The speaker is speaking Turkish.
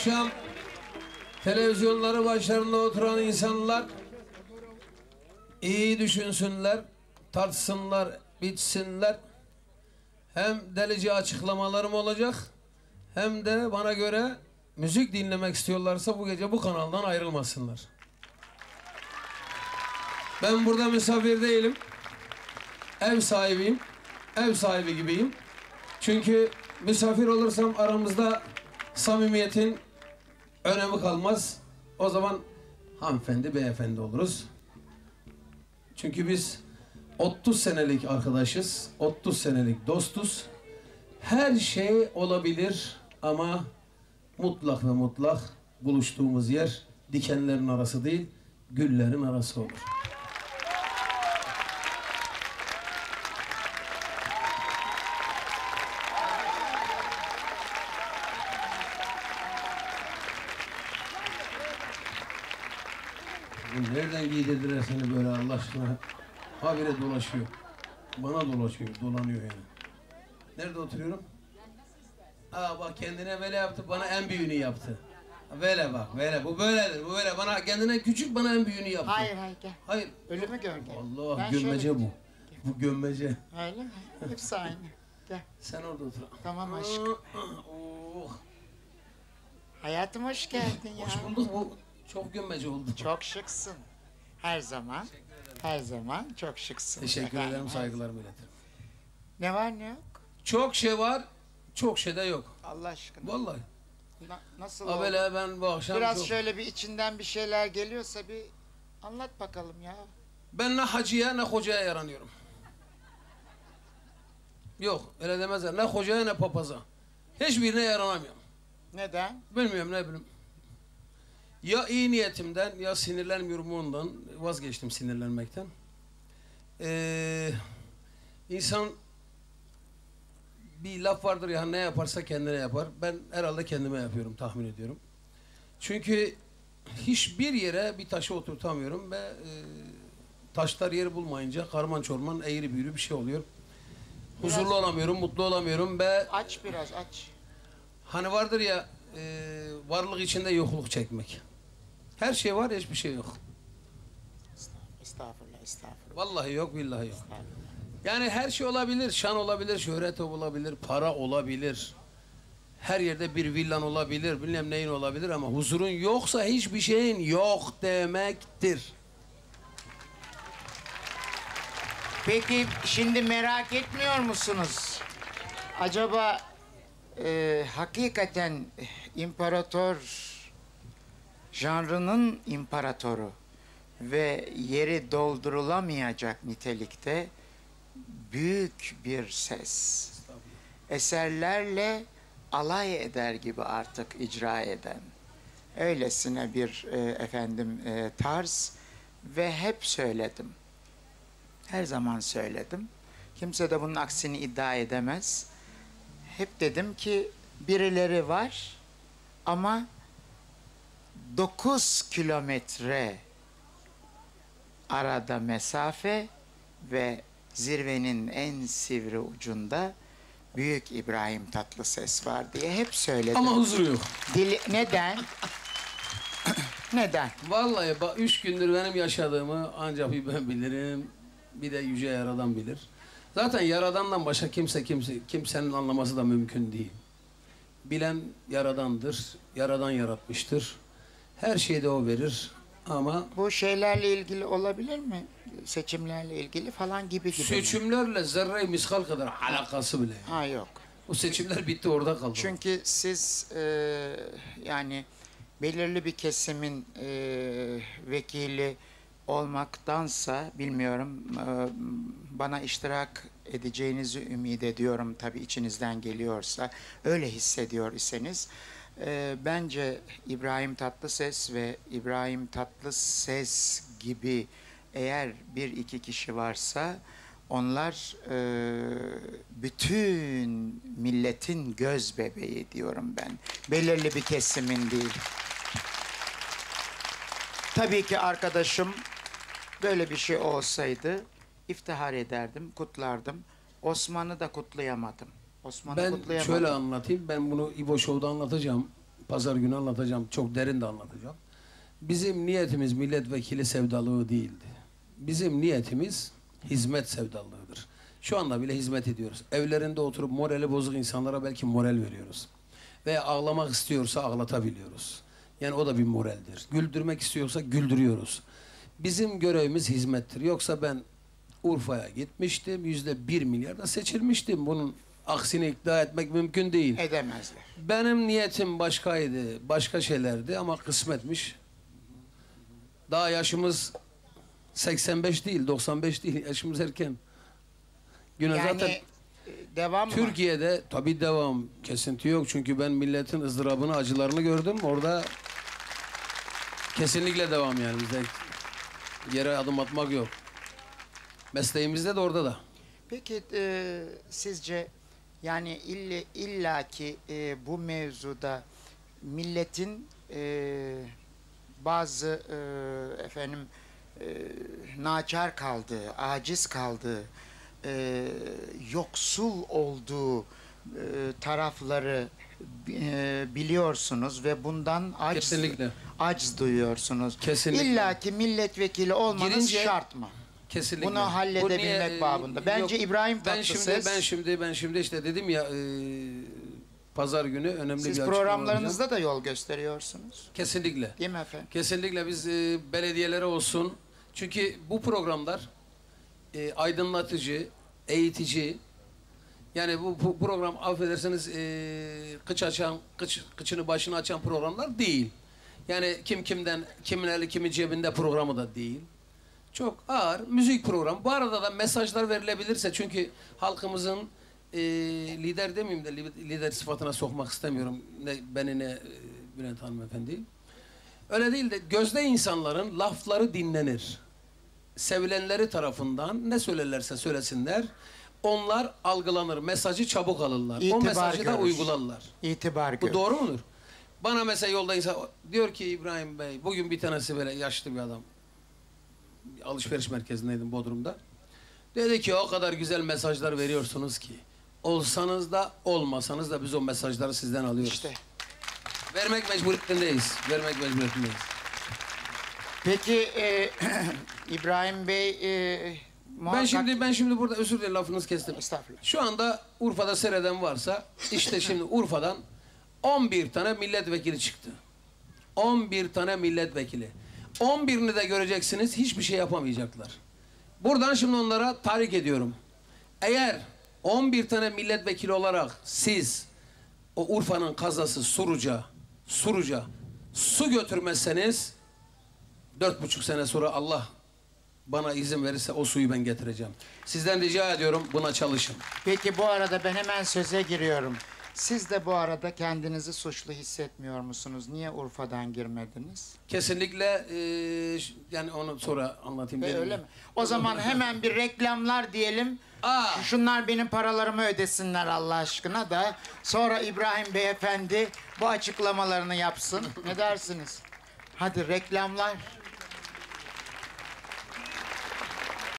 akşam televizyonları başlarında oturan insanlar iyi düşünsünler, tartsınlar, bitsinler. Hem delice açıklamalarım olacak, hem de bana göre müzik dinlemek istiyorlarsa bu gece bu kanaldan ayrılmasınlar. Ben burada misafir değilim. Ev sahibiyim. Ev sahibi gibiyim. Çünkü misafir olursam aramızda samimiyetin önemi kalmaz. O zaman hanımefendi, beyefendi oluruz. Çünkü biz 30 senelik arkadaşız. 30 senelik dostuz. Her şey olabilir ama mutlak ve mutlak buluştuğumuz yer dikenlerin arası değil, güllerin arası olur. Nereden giydirdiler seni böyle Allah aşkına? Habire dolaşıyor. Bana dolaşıyor, dolanıyor yani. Nerede oturuyorum? Aa bak kendine böyle yaptı, bana en büyüğünü yaptı. Böyle bak, böyle. Bu böyledir, bu böyle. Bana kendine küçük, bana en büyüğünü yaptı. Hayır, gel. Hayır. Ölümü gör gel. Allah, Ben gömmece şöyle... bu. Bu gömmece. Öyle mi? Hepsi aynı. Gel. Sen orada otur. Tamam aşkım. Oh. Hayatım hoş geldin ya. Hoş bulduk, bu çok gömmece oldu. Çok şıksın. Her zaman. Her zaman çok şıksın. Teşekkür ederim, saygılarımı iletirim. Ne var ne yok? Çok şey var, çok şey de yok. Allah aşkına. Vallahi. Nasıl Abele ben bu akşam biraz çok... şöyle bir içinden bir şeyler geliyorsa bir anlat bakalım ya. Ben ne hacıya ne hocaya yaranıyorum. Yok öyle demezler. Ne hocaya ne papaza. Hiçbirine yaranamıyorum. Neden? Bilmiyorum ne bileyim. Ya iyi niyetimden ya sinirlenmiyorum ondan. Vazgeçtim sinirlenmekten. İnsan bir laf vardır ya, ne yaparsa kendine yapar. Ben herhalde kendime yapıyorum, tahmin ediyorum. Çünkü hiçbir yere bir taşı oturtamıyorum ve taşlar yeri bulmayınca karman çorman eğri büğrü bir şey oluyor. Huzurlu Biraz... olamıyorum, mutlu olamıyorum ve... Aç biraz aç. Hani vardır ya varlık içinde yokluk çekmek. Her şey var, hiçbir şey yok. Estağfurullah, estağfurullah. Vallahi yok, billahi yok. Yani her şey olabilir, şan olabilir, şöhret olabilir, para olabilir. Her yerde bir villan olabilir, bilmem neyin olabilir ama huzurun yoksa hiçbir şeyin yok demektir. Peki şimdi merak etmiyor musunuz? Acaba hakikaten imparator, janrının imparatoru ve yeri doldurulamayacak nitelikte büyük bir ses, eserlerle alay eder gibi artık icra eden, öylesine bir tarz ve hep söyledim. Her zaman söyledim. Kimse de bunun aksini iddia edemez. Hep dedim ki birileri var ama 9 kilometre arada mesafe ve zirvenin en sivri ucunda Büyük İbrahim Tatlıses var diye hep söyledim. Ama huzur yok. Neden? Neden? Vallahi 3 gündür benim yaşadığımı ancak bir ben bilirim. Bir de Yüce Yaradan bilir. Zaten Yaradan'dan başka kimsenin anlaması da mümkün değil. Bilen Yaradan'dır. Yaradan yaratmıştır. Her şeyi de o verir ama... Bu şeylerle ilgili olabilir mi? Seçimlerle ilgili falan gibi. Seçimlerle zerre-i miskal kadar alakası bile. Ha yok. O seçimler bitti, orada kaldı. Çünkü siz yani belirli bir kesimin vekili olmaktansa bilmiyorum bana iştirak edeceğinizi ümit ediyorum tabii içinizden geliyorsa öyle hissediyor iseniz bence İbrahim Tatlıses ve İbrahim Tatlıses gibi eğer bir iki kişi varsa onlar bütün milletin göz bebeği diyorum ben. Belirli bir kesimin değil. Tabii ki arkadaşım böyle bir şey olsaydı iftihar ederdim, kutlardım. Osman'ı da kutlayamadım. Ben şöyle anlatayım, ben bunu İbo Show'da anlatacağım. pazar günü anlatacağım. Çok derin de anlatacağım. Bizim niyetimiz milletvekili sevdalığı değildi. Bizim niyetimiz hizmet sevdalığıdır. Şu anda bile hizmet ediyoruz. Evlerinde oturup morali bozuk insanlara belki moral veriyoruz. Veya ağlamak istiyorsa ağlatabiliyoruz. Yani o da bir moraldir. Güldürmek istiyorsa güldürüyoruz. Bizim görevimiz hizmettir. Yoksa ben Urfa'ya gitmiştim. %1 milyarda seçilmiştim. Bunun aksini iddia etmek mümkün değil. Edemezler. Benim niyetim başkaydı. Başka şeylerdi ama kısmetmiş. Daha yaşımız 85 değil, 95 değil. Yaşımız erken. Güne Yani zaten devam mı? Türkiye'de tabii devam. Kesinti yok. Çünkü ben milletin ızdırabını, acılarını gördüm. Orada kesinlikle devam yani. Bizde yere adım atmak yok. Mesleğimizde de orada da. Peki sizce yani illaki bu mevzuda milletin bazı naçar kaldığı, aciz kaldığı, yoksul olduğu tarafları biliyorsunuz ve bundan Kesinlikle. acz duyuyorsunuz. Kesinlikle. İllaki milletvekili olmanız Girince- şart mı? Kesinlikle. Bunu halledebilmek Bu niye, babında. Bence yok, İbrahim ben Tatlıses. şimdi işte dedim ya pazar günü önemli Siz bir açıklama yapacağım. programlarınızda da yol gösteriyorsunuz. Kesinlikle. Değil mi efendim? Kesinlikle biz belediyelere olsun. Çünkü bu programlar aydınlatıcı, eğitici. Yani bu program affedersiniz kıçını başını açan programlar değil. Yani kim kimden, kimin eli kimin cebinde programı da değil. Çok ağır müzik programı. Bu arada da mesajlar verilebilirse çünkü halkımızın lider demeyeyim de lider sıfatına sokmak istemiyorum. Ne beni ne Bülent hanımefendi. Öyle değil de gözde insanların lafları dinlenir. Sevilenleri tarafından ne söylerlerse söylesinler. Onlar algılanır. Mesajı çabuk alırlar. O İtibar mesajı da görür. uygularlar. İtibar Bu görür. doğru mudur? Bana mesela yolda insan diyor ki İbrahim Bey bugün bir tanesi böyle yaşlı bir adam. Alışveriş merkezindeydim Bodrum'da. Dedi ki o kadar güzel mesajlar veriyorsunuz ki olsanız da olmasanız da biz o mesajları sizden alıyoruz. İşte. Vermek mecburiyetindeyiz. Vermek mecburiyetindeyiz. Peki İbrahim Bey muhakkak... Ben şimdi burada özür dilerim lafınızı kestim. Estağfurullah. Şu anda Urfa'da seyreden varsa işte şimdi Urfa'dan 11 tane milletvekili çıktı. 11 tane milletvekili. 11'ini de göreceksiniz hiçbir şey yapamayacaklar. Buradan şimdi onlara tahrik ediyorum. Eğer 11 tane milletvekili olarak siz o Urfa'nın kazası Suruca su götürmezseniz 4,5 sene sonra Allah bana izin verirse o suyu ben getireceğim. Sizden rica ediyorum buna çalışın. Peki bu arada ben hemen söze giriyorum. Siz de bu arada kendinizi suçlu hissetmiyor musunuz? Niye Urfa'dan girmediniz? Kesinlikle yani onu sonra anlatayım. dedim Öyle ya. mi? O zaman hemen bir reklamlar diyelim. Aa. Şunlar benim paralarımı ödesinler Allah aşkına da. Sonra İbrahim Beyefendi bu açıklamalarını yapsın. Ne dersiniz? Hadi reklamlar.